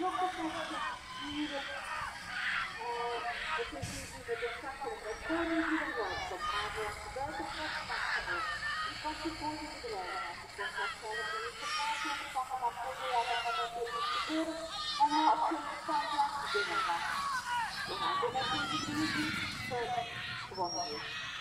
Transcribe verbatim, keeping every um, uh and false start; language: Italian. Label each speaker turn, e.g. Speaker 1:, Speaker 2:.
Speaker 1: lo potesse dire e così di pensare che con il diverso, ma anche spazio, i contributi di Grena, che sono stati informati e sono appoggiati a sicuro, hanno accettato la Genova. Una delle più difficili per uomini.